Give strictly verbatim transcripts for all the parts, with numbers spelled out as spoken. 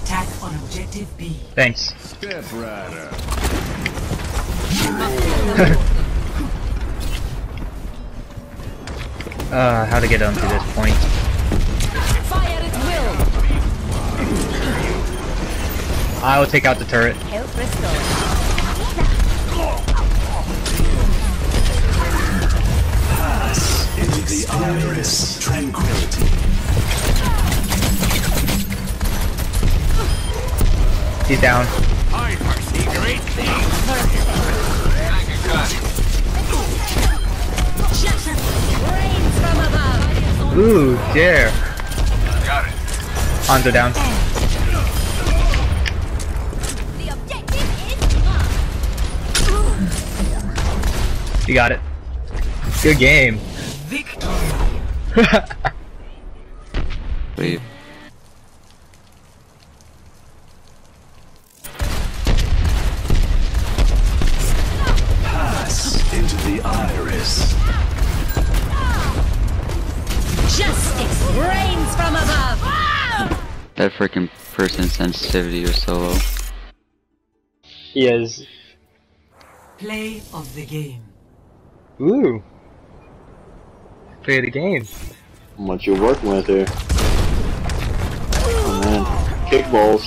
attack on objective B. Thanks. Step rider. uh, how to get onto this point? Fire at will. I will take out the turret. Help restore. Into the iris, tranquility. He's down. I foresee great things. Rains from above. Ooh, dare. Got it. Hanzo down. The objective is You got it. Good game. Victory. Wait. Pass into the iris. justice. Rains from above. That freaking person's sensitivity was so low. He is. Play of the game. Ooh. Play of the game. What you working with here? Oh man, kickballs.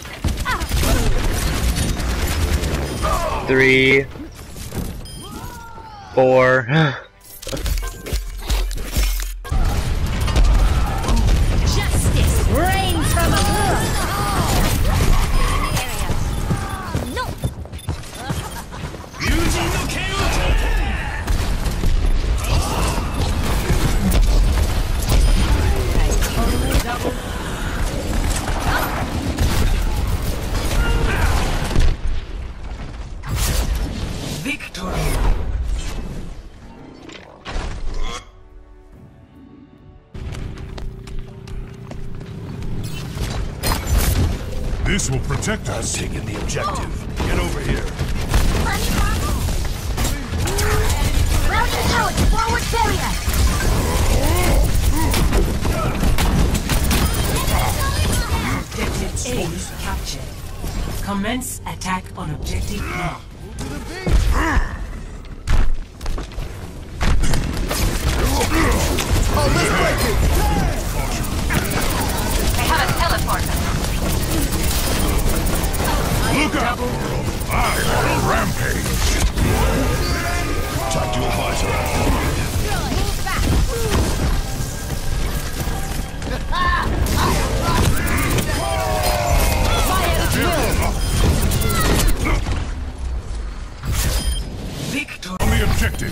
Three. Four. Justice. Rains from above. No. Victory. This will protect us. Taking the objective. Get over here. Routing out. Forward barrier. Objective A is captured. Commence attack on objective B. They have a teleporter. Look out! I'm on a rampage. Tactical visor. Fire at will. Victory. On the objective.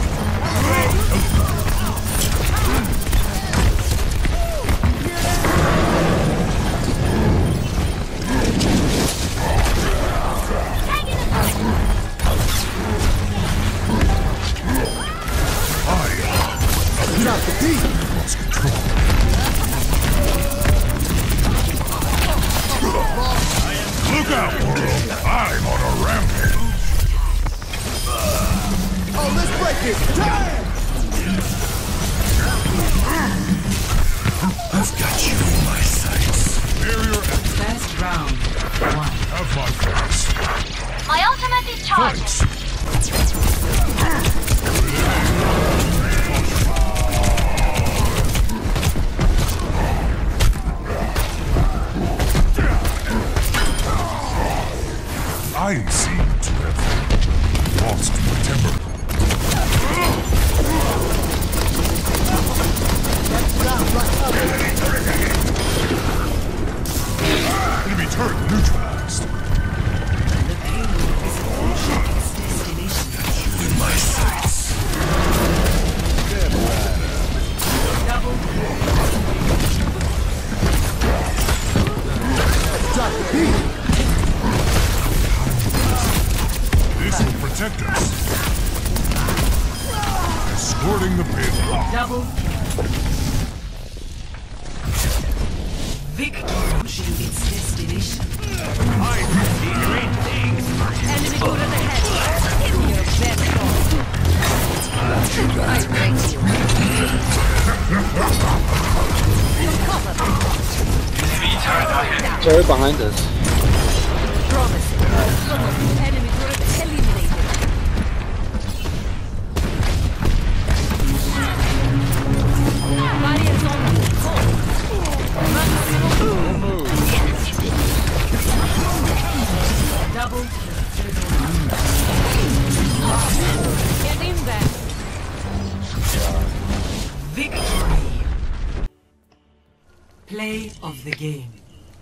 Not the beat. Lost control. Look out, world! I'm on a rampage. Oh, let's break it! Time! I've got you in my sights. Barrier at First round. One. have my face. My ultimate is charged. Thanks. I seem to have lost my temper. Enemy turret neutralized. The payload is approaching its destination. In my sights. Double kill. This will protect us. Escorting the payload. Double kill. Victory reaching its destination. I see great things. Enemy over the head. Give me your best shot. I thank you. Your cover. Enemy turret ahead. Turret behind us. Promising. Enemy turret eliminated. Barriers on full. Maximum move. Double Get in there. victory. Play of the game.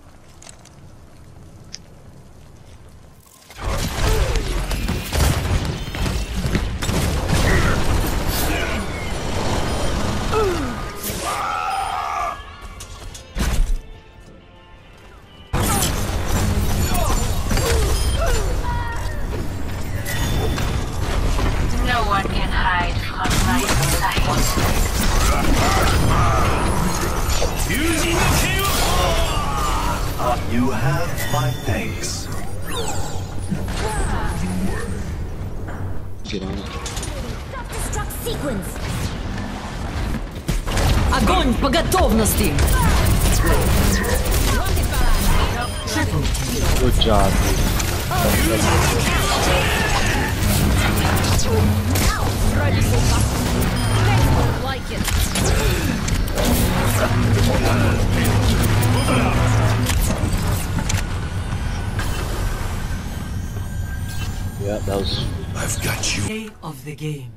No one can hide from my sight. You have my thanks. Get on it. Self-destruct sequence. Огонь по готовности. Good job. Ready for battle. Next one like it. Yeah, that was. I've got you. Play of the game.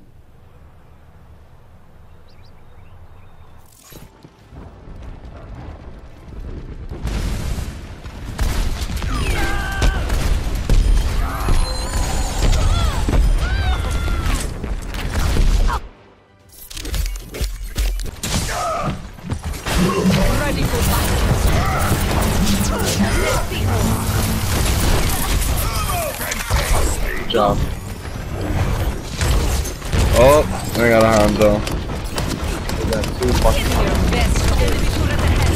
Ready for battle. Good job. Oh, I got a Hanzo. We got two fucking. Your best shot. Enemy turret ahead.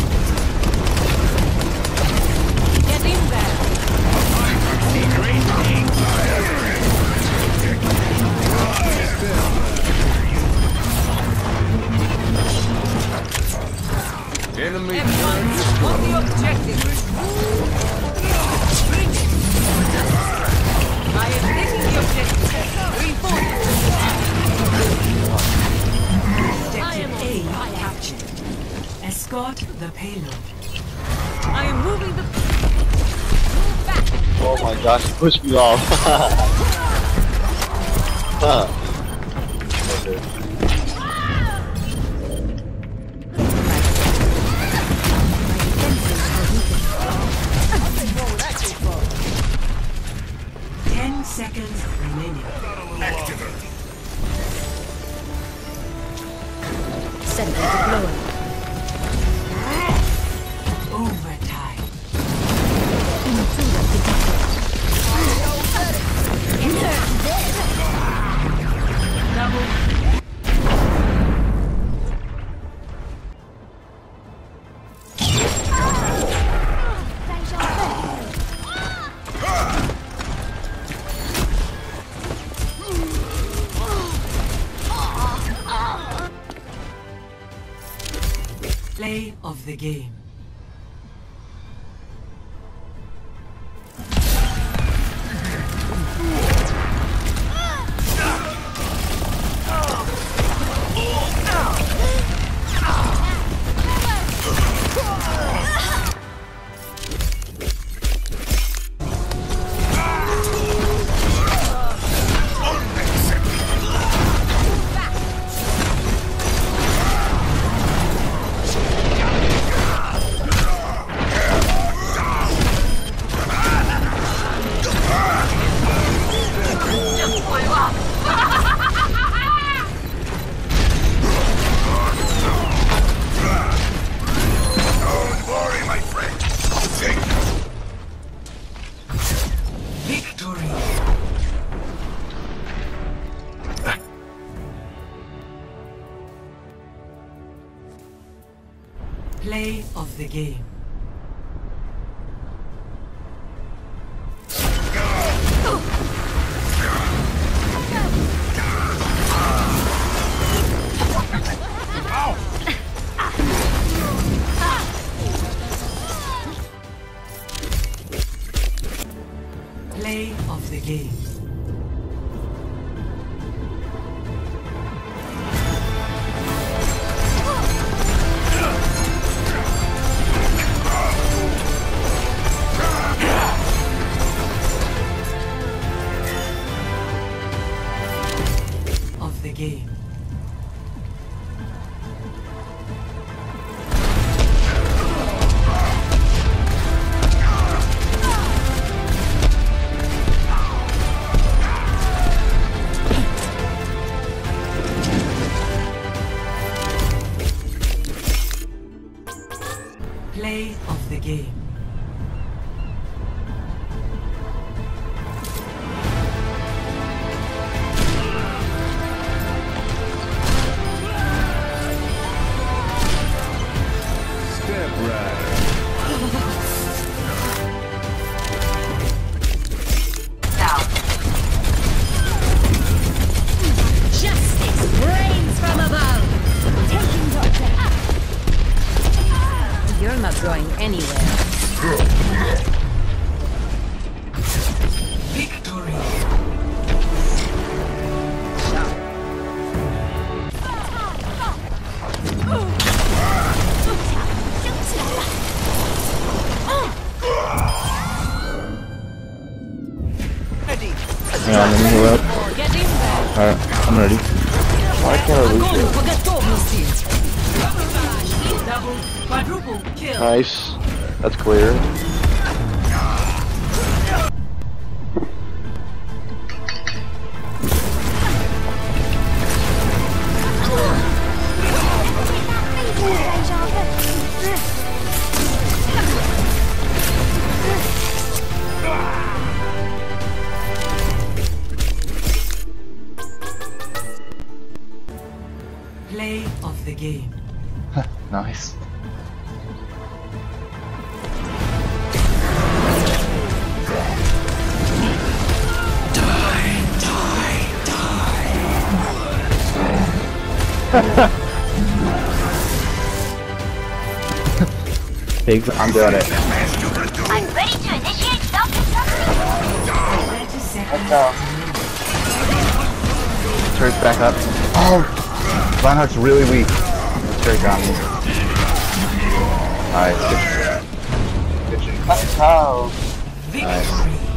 Get in there. Enemy. Everyone, on the objective. Bring it. I am taking the objective. Reinforce. Objective A captured. Escort the payload. I am moving the. Move back. Oh my gosh, you pushed me off. Huh. Okay. Ten seconds remaining. Sentry deployed. Overtime. Double. Play of the game. Victory. Play of the game. Play of the game. Of the game. Play of the game. Step right. Justice reigns from above. Taking doctor. You're not going anywhere. Victory. Hang on, let me heal up. Alright, I'm ready. Why can't I lose it? Double, quadruple kill. Nice. That's clear. Play of the game. Nice. Pigs, I'm doing it. I'm ready to initiate self-destruct. thirty seconds. Turret back up. Oh! Reinhardt's really weak. Turret got me. Alright, good. Good shit. How? Nice.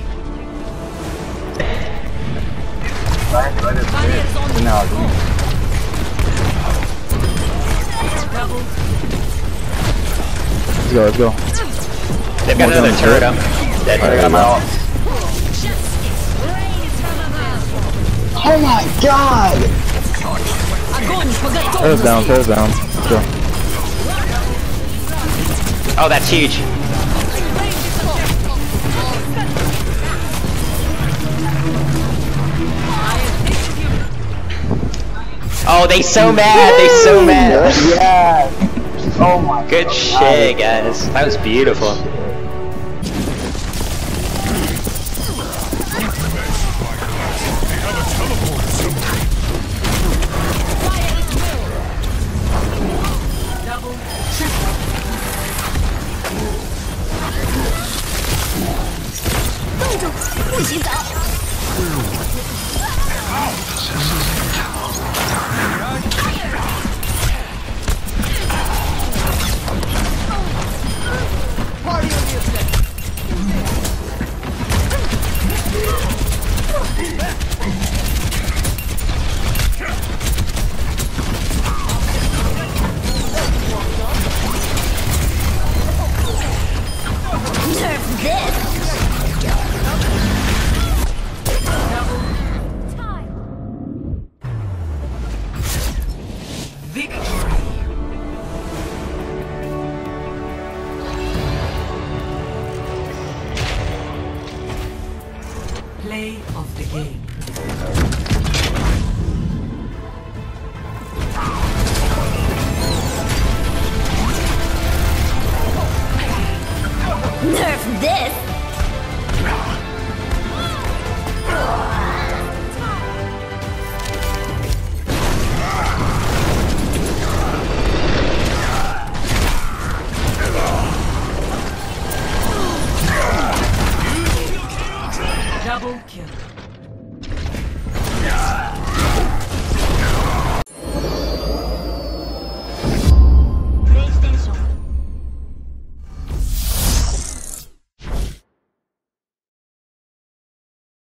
Good now, good. Let's go, let's go. They've got another turret up. Dead turret up. Oh my god! Turret's down, turret's down. Let's go. Oh, that's huge. Oh, they so mad. They so mad. Yeah. Oh my. Good shit, guys. That was beautiful. Play of the game. Nerf this! Double kill.